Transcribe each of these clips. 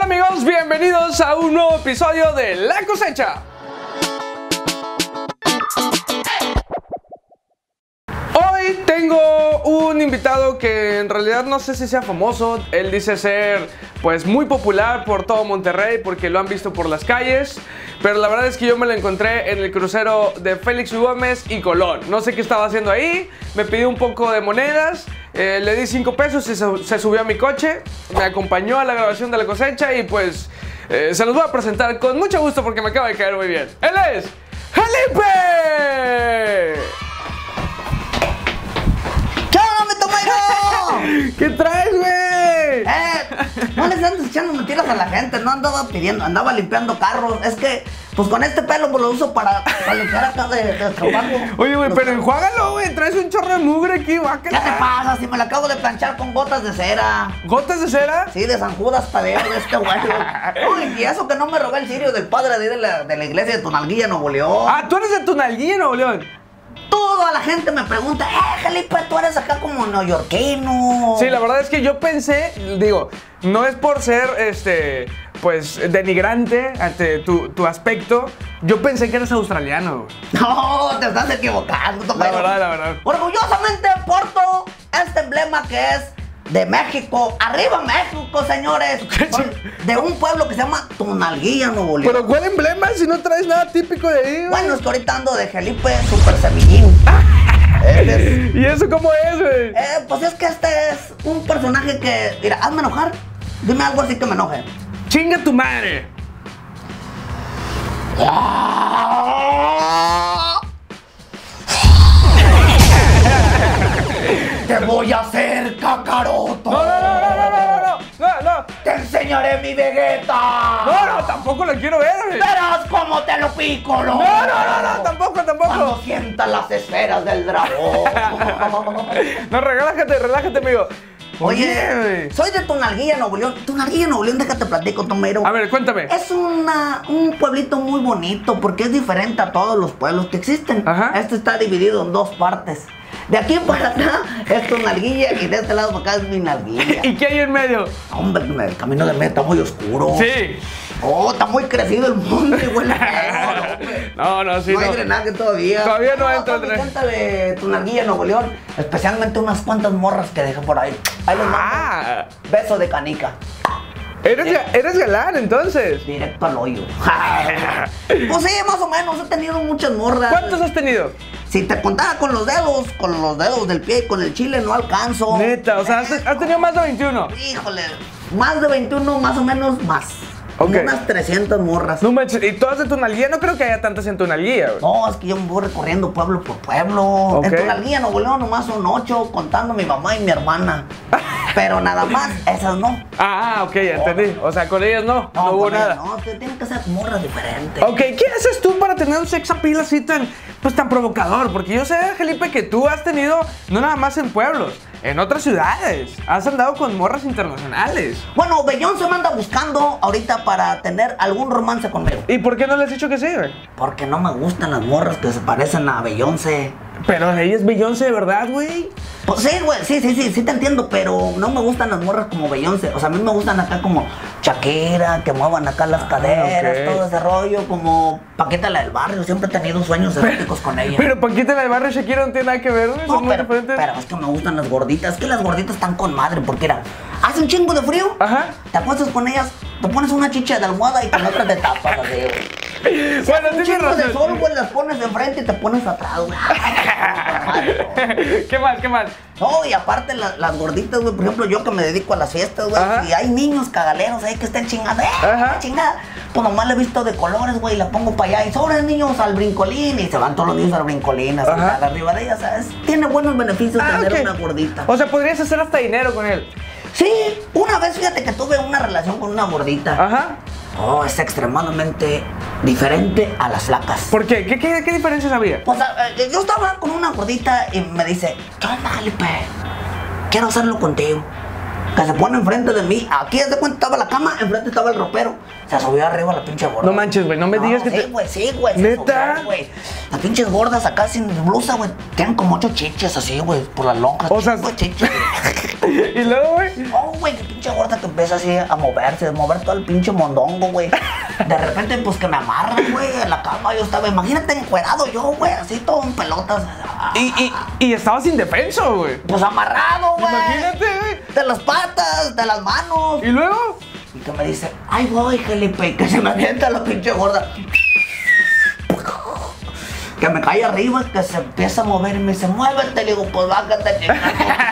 Hola amigos, bienvenidos a un nuevo episodio de La Cosecha. Hoy tengo un invitado que en realidad no sé si sea famoso. Él dice ser pues muy popular por todo Monterrey porque lo han visto por las calles. Pero la verdad es que yo me lo encontré en el crucero de Félix U. Gómez y Colón. No sé qué estaba haciendo ahí, me pidió un poco de monedas, le di 5 pesos y se subió a mi coche. Me acompañó a la grabación de La Cosecha y pues se los voy a presentar con mucho gusto porque me acaba de caer muy bien. Él es Felipe. ¿Qué traes, güey? No les andes echando mentiras a la gente, no andaba pidiendo, andaba limpiando carros. Es que, pues con este pelo pues, lo uso para limpiar acá de trabajo. Oye, güey, pero enjuágalo, güey, traes un chorro de mugre aquí, guácala. ¿Qué te pasa? Si me la acabo de planchar con gotas de cera. ¿Gotas de cera? Sí, de San Judas Tadeo, de este güey. Uy, y eso que no me robé el cirio del padre de la iglesia de Tonalguilla, Nuevo León. Ah, tú eres de Tonalguilla, Nuevo León. Toda la gente me pregunta, Felipe, tú eres acá como neoyorquino. Sí, la verdad es que yo pensé, digo, no es por ser, pues, denigrante ante tu aspecto. Yo pensé que eres australiano. No, te estás equivocando. La verdad. Orgullosamente porto este emblema que es de México. ¡Arriba México, señores! De un pueblo que se llama Tonalguilla, Nuevo León. ¿Pero cuál emblema si no traes nada típico de ahí, güey? Bueno, es que ahorita ando de Felipe Super Semillín. ¿Y eso cómo es, güey? Pues es que este es un personaje que... Mira, hazme enojar. Dime algo así que me enoje. ¡Chinga tu madre! ¡Te voy a hacer cacaroto! No. ¡Te enseñaré mi Vegeta! No, tampoco lo quiero ver, güey. ¡Verás cómo te lo pico, No, tampoco. Cuando sientas las esferas del dragón. No, relájate, amigo. Oye, soy de Tonalguilla, Nuevo León. Tonalguilla, Nuevo León, déjate platico, Tomero. A ver, cuéntame. Es un pueblito muy bonito porque es diferente a todos los pueblos que existen. Ajá. Este está dividido en 2 partes. De aquí para acá es Tonalguilla y de este lado para acá es Minalguilla. ¿Y qué hay en medio? Hombre, el camino de medio está muy oscuro. Sí. Oh, está muy crecido el monte, güey. No, sí, no hay drenaje todavía. Todavía no entra el drenaje. Mi gente de Tonalguilla, Nuevo León, especialmente unas cuantas morras que dejé por ahí. Ahí les mando. Beso de canica. ¿Eres galán, entonces? Directo al hoyo. Pues sí, más o menos, he tenido muchas morras. ¿Cuántos has tenido? Si te contara con los dedos del pie y con el chile no alcanzo. Neta, o sea, has tenido más de 21. Híjole, más de 21, más o menos, más. Ok. Como unas 300 morras. No manches, ¿y todas de Tonalguilla? No creo que haya tantas en Tonalguilla, güey. No, es que yo me voy recorriendo pueblo por pueblo. Ok. En Tonalguilla, Nuevo León, nomás son 8, contando mi mamá y mi hermana. Pero nada más, esas no. Ok, ya entendí. O sea, con ellas no hubo con ellas nada. No, tienen que ser morras diferentes. Ok, ¿qué haces tú para tener un sex appeal así tan provocador? Porque yo sé, Felipe, que tú has tenido no nada más en pueblos, en otras ciudades. Has andado con morras internacionales. Bueno, Beyoncé me anda buscando ahorita para tener algún romance conmigo. ¿Y por qué no le has dicho que sí, güey? Porque no me gustan las morras que se parecen a Beyoncé. Pero ella es Beyoncé de verdad, güey. Pues sí, güey, sí te entiendo, pero no me gustan las morras como Beyoncé. O sea, a mí me gustan acá como Shakira, que muevan acá las caderas, ok. todo ese rollo, como Paquita la del barrio. Siempre he tenido sueños eróticos con ella. Pero Paquita la del barrio y Shakira no tiene nada que ver, güey. No, Son muy diferentes. pero es que me gustan las gorditas. Es que las gorditas están con madre, porque era, hace un chingo de frío, Ajá. te acuestas con ellas, te pones una chicha de almohada y con otra te tapas así, güey. Bueno, Un tienes chingo de razón. sol, güey, las pones de frente y te pones atrás, güey. ¿Qué más? No, y aparte las gorditas, güey, por ejemplo, yo que me dedico a las fiestas, güey, Ajá. y hay niños cagaleros ahí que estén chingando, Ajá. chingada, pues nomás le he visto de colores, güey, y la pongo para allá, y sobre niños al brincolín, y se van todos los niños al brincolín, así, Ajá. arriba de ellas, ¿sabes? Tiene buenos beneficios tener ok. una gordita. O sea, podrías hacer hasta dinero con él. Sí, una vez, fíjate que tuve una relación con una gordita. Ajá. Oh, es extremadamente diferente a las flacas. ¿Por qué? ¿Qué diferencias había? Pues yo estaba con una gordita y me dice, ¿qué onda, Felipe? Quiero hacerlo contigo. Que se pone enfrente de mí. Aquí, de cuenta, estaba la cama, enfrente estaba el ropero. Se subió arriba la pinche gorda. No manches, güey, no me digas que sí, te... güey, sí, güey. ¿Neta? Güey. Las pinches gordas acá sin blusa, güey. Tienen como 8 chiches así, güey, por las lonjas. O sea, chiches. y luego, güey. Oh, güey, qué pinche pinche gorda que empieza así a moverse, a mover todo el pinche mondongo, güey. De repente, pues que me amarran, güey, en la cama. Yo estaba, imagínate, encuerado yo, güey, así todo en pelotas. Y estabas indefenso, güey. Pues amarrado, güey. Imagínate, güey. De las patas, de las manos. ¿Y luego? Y que me dice, ay, voy, Felipe, que se me avienta la pinche gorda. Que me cae arriba, que se empieza a mover y me dice, muévete. Le digo, pues bájate, chingado.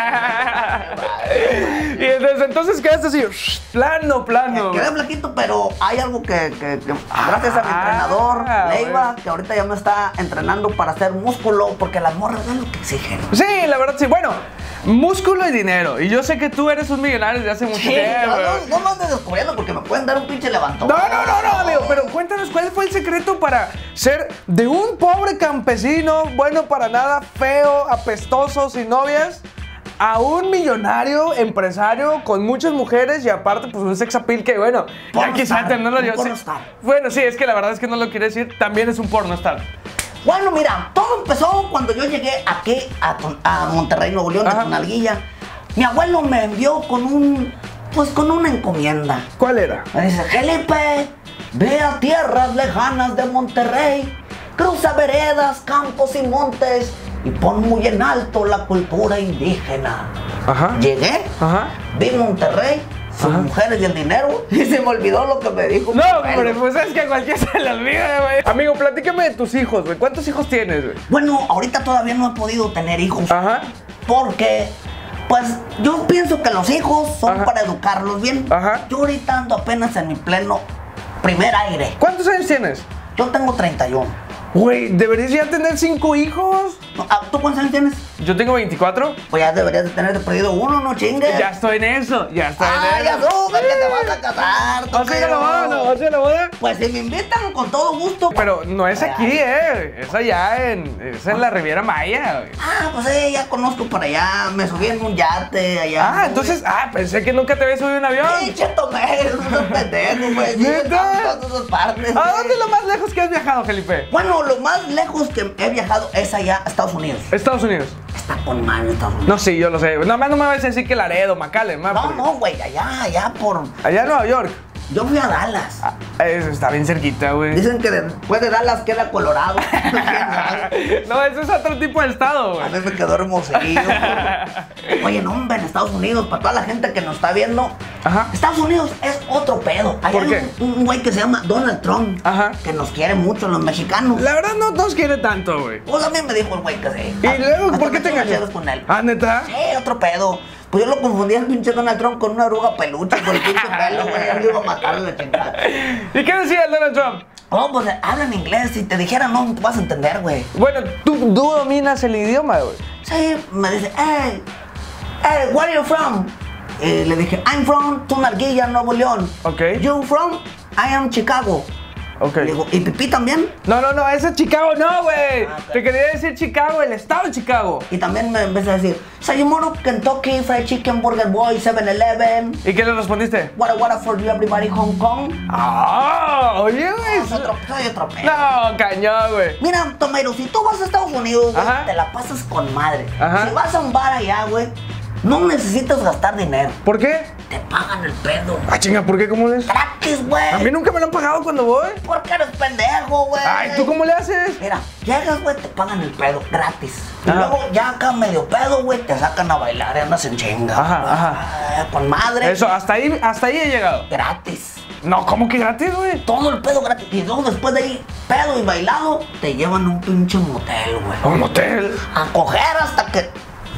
Y desde entonces quedaste así, plano. Quedé flaquito, pero hay algo que gracias a mi entrenador, Leiva, que ahorita ya me está entrenando para hacer músculo, porque las morras es lo que exigen. Sí, la verdad, sí. Bueno, músculo y dinero. Y yo sé que tú eres un millonario desde hace mucho tiempo. No me andes descubriendo porque me pueden dar un pinche levantón. No, amigo. Pero cuéntanos, ¿cuál fue el secreto para ser de un pobre campesino, bueno para nada, feo, apestoso, sin novias, a un millonario empresario con muchas mujeres y aparte, pues un sex appeal que, bueno, ya quizá tenerlo yo. Bueno, sí, es que la verdad es que no lo quiere decir. También es un pornostar. Bueno, mira, todo empezó cuando yo llegué aquí a Monterrey, Nuevo León, de Tonalguilla. Mi abuelo me envió con una encomienda. ¿Cuál era? Me dice, Felipe, ve a tierras lejanas de Monterrey, cruza veredas, campos y montes y pon muy en alto la cultura indígena. Llegué, vi Monterrey, sus mujeres y el dinero, y se me olvidó lo que me dijo. No, hombre, pues es que a cualquiera se le olvida, güey. Amigo, platícame de tus hijos, güey. ¿Cuántos hijos tienes, güey? Bueno, ahorita todavía no he podido tener hijos. Porque, pues, yo pienso que los hijos son para educarlos bien. Yo ahorita ando apenas en mi pleno primer aire. ¿Cuántos años tienes? Yo tengo 31. Güey, ¿deberías ya tener 5 hijos? ¿Tú cuántos años tienes? Yo tengo 24. Pues ya deberías de tener perdido uno, no chingues. Ya estoy en eso, ya estoy en eso. Ya sube que te vas a casar. ¿Vas a ir a la boda? ¿No vas a ir a la boda? Pues si me invitan, con todo gusto. Pero no es aquí, es allá es en la Riviera Maya, güey. Pues ya conozco por allá. Me subí en un yate allá. Entonces, pensé que nunca te había subido en un avión. Sí, cheto, no seas pendejo, güey. ¿Neta? Partes, ¿A dónde es lo más lejos que has viajado, Felipe? Bueno, lo más lejos que he viajado es allá a Estados Unidos. Estados Unidos. Está con madre Estados Unidos. No, sí, yo lo sé. No me vas a decir que Laredo, McAllen, No, güey, allá por... Allá en Nueva York. Yo fui a Dallas. Eso está bien cerquita, güey. Dicen que después de Dallas queda Colorado. No, eso es otro tipo de estado, güey. A mí me quedó hermosillo. Oye, no, hombre, en Estados Unidos, para toda la gente que nos está viendo, Estados Unidos es otro pedo. ¿Por qué? Un güey que se llama Donald Trump, que nos quiere mucho los mexicanos. La verdad no nos quiere tanto, güey. Pues a mí me dijo el güey que sí. ¿Y luego por qué te engañas con él? ¿Neta? Sí, otro pedo. Pues yo lo confundía al pinche Donald Trump con una oruga peluche, con el pinche pelo, güey. Él iba a matarle la chingada. ¿Y qué decía el Donald Trump? Pues habla en inglés. Si te dijera no te vas a entender, güey. Bueno, ¿tú dominas el idioma, güey? Sí, me dice, hey, where are you from? Le dije, I'm from Tonalguilla, Nuevo León. You from? I am Chicago. Le digo, ¿y Pipí también? No, ese es Chicago, no, güey. Te quería decir Chicago, el estado de Chicago. Y también me empecé a decir, Sayumoro, Kentucky, Fried Chicken, Burger Boy, 7-Eleven. ¿Y qué le respondiste? What for you, everybody, Hong Kong. Oye, güey. Soy otro pedo. No, cañón, güey. Mira, Tomeiro, si tú vas a Estados Unidos, güey, te la pasas con madre. Si vas a un bar allá, güey, no necesitas gastar dinero. ¿Por qué? Te pagan el pedo. Chinga, ¿por qué? ¿Cómo le haces? Gratis, güey. A mí nunca me lo han pagado cuando voy. Porque eres pendejo, güey. ¿Tú cómo le haces? Mira, llegas, güey, te pagan el pedo gratis. Y luego ya acá medio pedo, güey, te sacan a bailar y andas en chinga. Con madre. Eso, hasta ahí he llegado. Gratis. No, ¿cómo que gratis, güey? Todo el pedo gratis. Y luego después de ahí, pedo y bailado, te llevan a un pinche motel, güey. ¿Un motel? A coger hasta que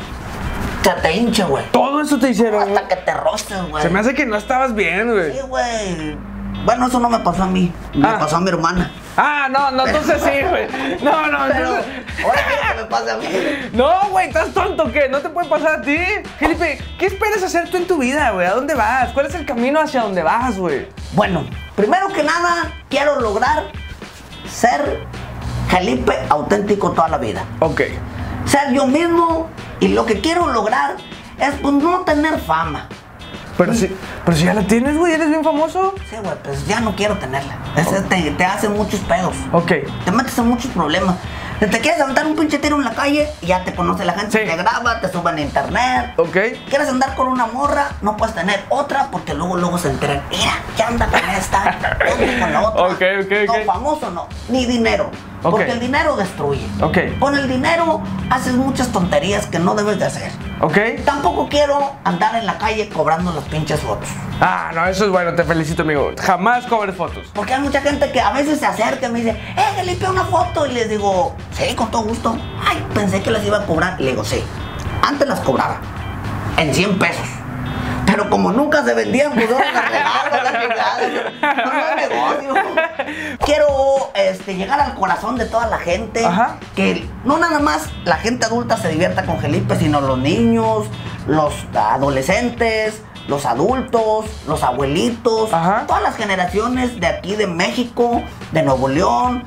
te hinche, güey. Todo eso te hicieron, hasta que te roces, güey. Se me hace que no estabas bien, güey. Sí, güey. Bueno, eso no me pasó a mí. Me pasó a mi hermana. No, entonces sí, güey. No. Pero ahora quiero que me pase a mí. No, güey, ¿estás tonto qué? No te puede pasar a ti. Felipe, ¿qué esperas hacer tú en tu vida, güey? ¿A dónde vas? ¿Cuál es el camino hacia dónde vas, güey? Bueno, primero que nada, quiero lograr ser Felipe auténtico toda la vida. Ser yo mismo, y lo que quiero lograr es pues no tener fama. Pero si ya la tienes, güey, eres bien famoso. Sí, güey, pues ya no quiero tenerla. Te hace muchos pedos. Ok. Te metes en muchos problemas. Te quieres aventar un pinche tiro en la calle y ya te conoce la gente, Sí. te graba, te suben a internet. Ok. Quieres andar con una morra, no puedes tener otra porque luego se enteran. Mira, ya anda con esta, ya anda con la otra. Ok. No, famoso no, ni dinero. Ok. Porque el dinero destruye. Ok. Con el dinero haces muchas tonterías que no debes de hacer. Ok. Tampoco quiero andar en la calle cobrando las pinches fotos. Ah, no, eso es bueno, te felicito, amigo. Jamás cobres fotos. Porque hay mucha gente que a veces se acerca y me dice, Felipe, una foto. Y les digo, sí, con todo gusto. Ay, pensé que las iba a cobrar. Y le digo, sí, antes las cobraba en 100 pesos. Pero como nunca se vendían, pues ahora las regalo, la chingada. No es negocio. Quiero llegar al corazón de toda la gente. Ajá. Que no nada más la gente adulta se divierta con Felipe, sino los niños, los adolescentes, los adultos, los abuelitos, Ajá. todas las generaciones de aquí de México, de Nuevo León,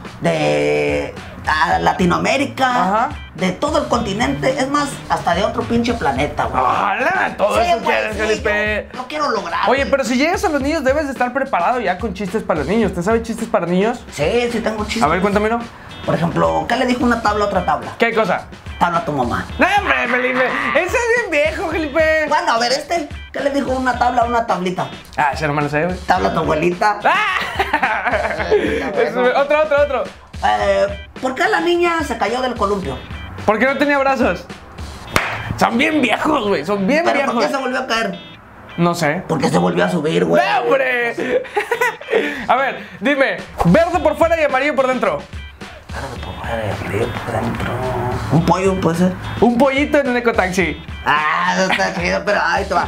de Latinoamérica, Ajá. de todo el continente, es más, hasta de otro pinche planeta, güey. ¡Hala! Todo Sí, eso güey, quieres, sí, Felipe. yo lo quiero lograr. Oye, güey. pero si llegas a los niños, debes de estar preparado ya con chistes para los niños. ¿Te sabes chistes para niños? Sí, sí tengo chistes. A ver, cuéntamelo. Por ejemplo, ¿qué le dijo una tabla a otra tabla? ¿Qué cosa? Tabla a tu mamá. ¡No, hombre, Felipe! ¡Ese es bien viejo, Felipe! Bueno, a ver, ¿qué le dijo una tabla a una tablita? Ah, ese no me lo sé, güey. Tabla a tu abuelita. ¡Ah! bueno. Otro. ¿Por qué la niña se cayó del columpio? ¿Por qué no tenía brazos? Son bien viejos, güey. Son bien ¿Pero viejos. por qué se volvió a caer? No sé. Porque se volvió a subir, güey. ¡No, hombre! A ver, dime. Verde por fuera y amarillo por dentro. Verde por fuera y amarillo por dentro. Un pollo puede ser. Un pollito en un ecotaxi. Ah, eso está chido, pero ahí te va.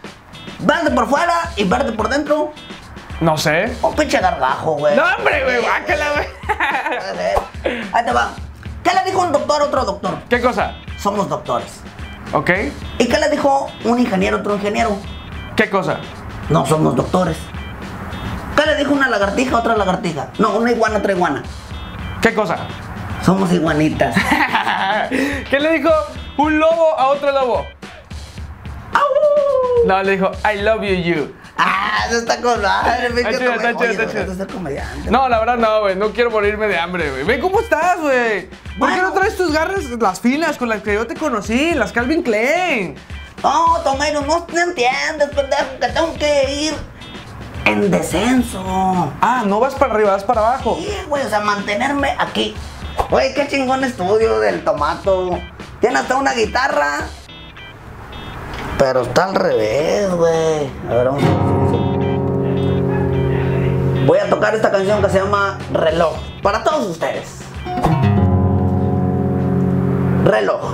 Verde por fuera y verde por dentro. No sé. Un pinche gargajo, güey. ¡No, hombre, güey! ¡Bácala, güey! A ver, ahí te va. ¿Qué le dijo un doctor a otro doctor? ¿Qué cosa? Somos doctores. ¿Ok? ¿Y qué le dijo un ingeniero a otro ingeniero? ¿Qué cosa? No somos doctores. ¿Qué le dijo una lagartija a otra lagartija? No, una iguana a otra iguana. ¿Qué cosa? Somos iguanitas. ¿Qué le dijo un lobo a otro lobo? ¡Au! No, le dijo, I love you. Ah, eso está con madre, pinche Está chido, come- está chido, Oye, está deberías chido. de ser comediante. No, la verdad no, güey. No quiero morirme de hambre, güey. Ve cómo estás, güey. ¿Por qué Bueno. no traes tus garras, las finas con las que yo te conocí? Las Calvin Klein. No, Tomeiro, no entiendes, pendejo, que tengo que ir en descenso. Ah, no vas para arriba, vas para abajo. Sí, güey, o sea, mantenerme aquí. Güey, qué chingón estudio del Tomato. Tiene hasta una guitarra. Pero está al revés, güey. A ver, vamos a ver. Voy a tocar esta canción que se llama Reloj. Para todos ustedes. Reloj.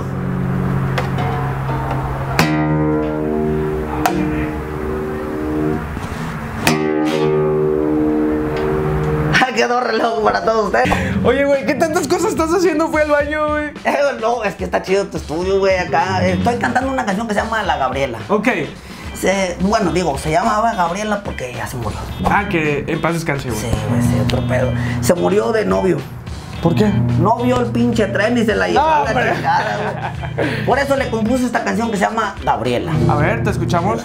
Quedó reloj para todos ustedes. Oye, güey, ¿qué tantas cosas estás haciendo? Fui al baño, güey. No, es que está chido tu estudio, güey, acá. Estoy cantando una canción que se llama La Gabriela. Ok. Bueno, digo, se llamaba Gabriela porque ya se murió. Ah, que en paz descanse, güey. Sí, güey, sí, otro pedo. Se murió de novio. ¿Por qué? No vio el pinche tren y se la llevó a la hombre. chingada, güey. Por eso le compuse esta canción que se llama Gabriela. A ver, ¿te escuchamos?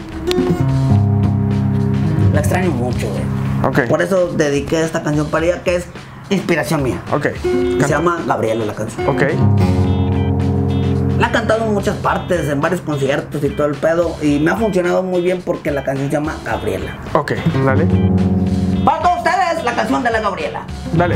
La extraño mucho, güey. Ok. Por eso dediqué esta canción para ella, que es inspiración mía. Ok. Se llama Gabriela la canción. Ok. La he cantado en muchas partes, en varios conciertos y todo el pedo. Y me ha funcionado muy bien porque la canción se llama Gabriela. Ok, dale. Para todos ustedes, la canción de la Gabriela. Dale.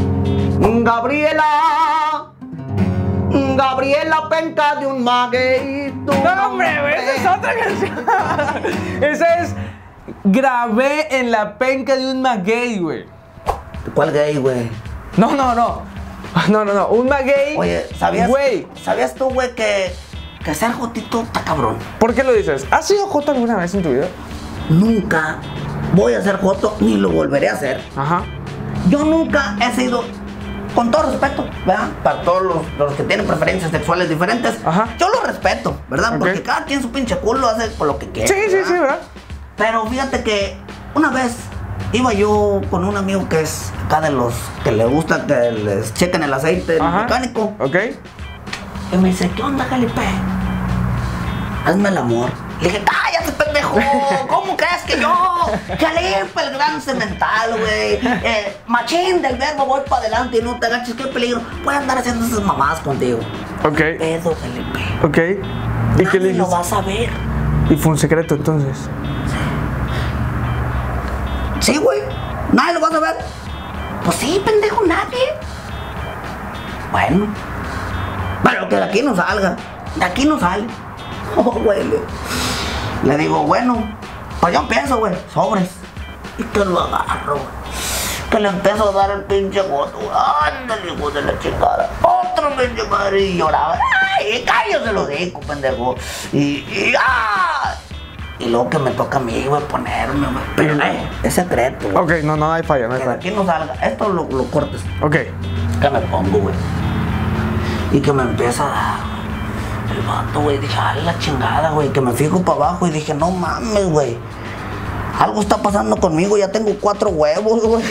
Gabriela, Gabriela penca de un magueito. No, hombre, güey, esa es otra canción. Esa es Grabé en la penca de un maguey, güey. ¿Cuál gay, güey? No. Un maguey. Oye, ¿sabías tú, güey, que ser jotito está cabrón? ¿Por qué lo dices? ¿Has sido joto alguna vez en tu vida? Nunca voy a ser joto ni lo volveré a hacer. Ajá. Yo nunca he sido, con todo respeto, ¿verdad? Para todos los que tienen preferencias sexuales diferentes. Ajá. Yo lo respeto, ¿verdad? Ok. Porque cada quien su pinche culo hace por lo que quiere. Sí, ¿verdad? Pero fíjate que una vez iba yo con un amigo que es acá de los que le gusta que les chequen el aceite el Ajá. mecánico. Ok. Y me dice, ¿qué onda, Felipe? Hazme el amor. Le dije, cállate, pendejo. pendejo. ¿Cómo crees que yo? Felipe, el gran cemental, güey. Machín del verbo, voy para adelante y no te agaches, qué peligro. Puedes andar haciendo esas mamadas contigo. Ok. Pedo, Felipe. Ok. ¿Y qué le Nadie lo dijiste? va a saber. Y fue un secreto entonces. Sí, güey. Nadie lo va a saber. Pues sí, pendejo, nadie. Bueno. Pero que de aquí no salga. De aquí no sale. Oh, güey. Le digo, bueno, pues yo empiezo, güey. Sobres. Y que lo agarro, güey. Que le empiezo a dar el pinche goto. Ándale, hijo de la chingada. Otro pinche madre. Y lloraba. Ay, cállate los dijo, pendejo. Y luego que me toca a mí, güey, ponerme, güey. Pero es secreto, güey. Ok, no hay falla, no hay Que de falla. aquí no salga. Esto lo cortes. Ok. Que me pongo, güey. Y que me empieza a dar, güey. El vato, güey. Dije, ay, la chingada, güey. Que me fijo para abajo y dije, no mames, güey. Algo está pasando conmigo, ya tengo 4 huevos, güey.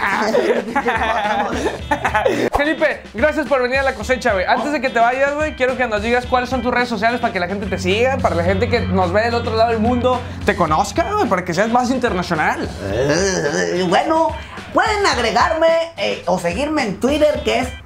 Felipe, gracias por venir a La Cosecha, güey. Antes de que te vayas, güey, quiero que nos digas cuáles son tus redes sociales para que la gente te siga, para la gente que nos ve del otro lado del mundo te conozca, güey, para que seas más internacional. Bueno, pueden agregarme o seguirme en Twitter, que es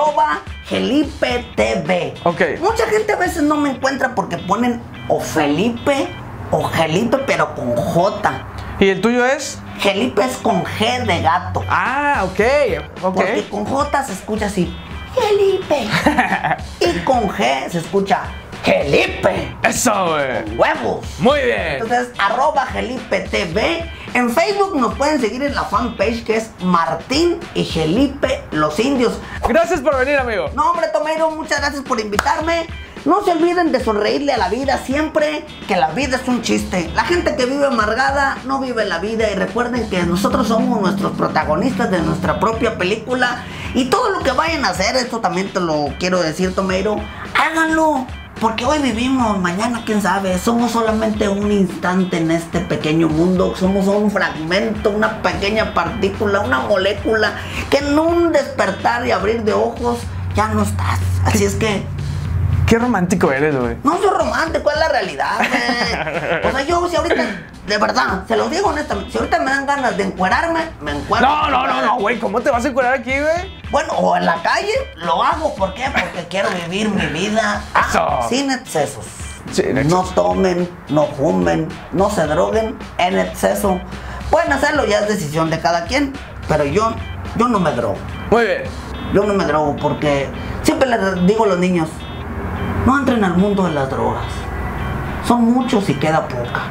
@GelipeTV. Ok. Mucha gente a veces no me encuentra porque ponen o Felipe o Gelipe, pero con J. ¿Y el tuyo es? Gelipe es con G de gato. Ah, ok. Porque con J se escucha así, Gelipe. Y con G se escucha Gelipe. Eso, güey. Huevos. Muy bien. Entonces, @GelipeTV. En Facebook nos pueden seguir en la fanpage que es Martín y Gelipe los Indios. Gracias por venir, amigo. No, hombre, Tomeiro, muchas gracias por invitarme. No se olviden de sonreírle a la vida siempre, que la vida es un chiste. La gente que vive amargada no vive la vida, y recuerden que nosotros somos nuestros protagonistas de nuestra propia película. Y todo lo que vayan a hacer, esto también te lo quiero decir, Tomeiro, háganlo. Porque hoy vivimos, mañana quién sabe. Somos solamente un instante en este pequeño mundo. Somos un fragmento, una pequeña partícula, una molécula que en un despertar y abrir de ojos ya no estás. Así es que Qué romántico eres, güey. no soy romántico, es la realidad, güey. O sea, yo si ahorita, de verdad, se los digo honestamente, si ahorita me dan ganas de encuerarme, me encuentro. No, güey. ¿Cómo te vas a encuadrar aquí, güey? Bueno, o en la calle, lo hago. ¿Por qué? Porque quiero vivir mi vida Eso. sin excesos. Sin excesos. No tomen, no fumen, no se droguen en exceso. Pueden hacerlo, ya es decisión de cada quien, pero yo no me drogo. Muy bien. Yo no me drogo porque siempre les digo a los niños, no entren al mundo de las drogas. Son muchos y queda poca.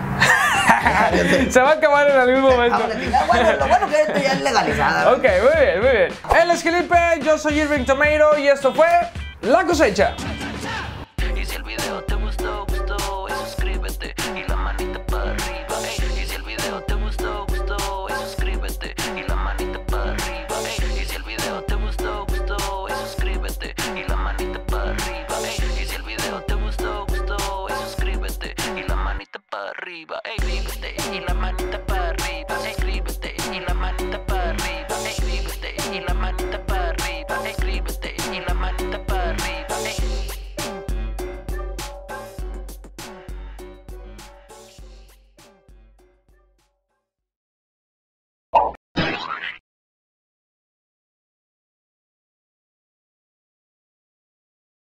Se va a acabar en algún momento. Bueno, lo bueno que esto ya es legalizada. Ok, muy bien, muy bien. Él es Gelipe, yo soy Irving Tomeiro y esto fue La Cosecha. Y si el video te gustó, suscríbete y la manita para arriba. Y si el video te gustó, suscríbete y la manita para arriba. Y si el video te gustó, suscríbete y la manita para arriba. Y si el video te gustó, suscríbete y la manita para arriba. Suscríbete y la manita para arriba. Suscríbete y la manita para arriba. Suscríbete y la manita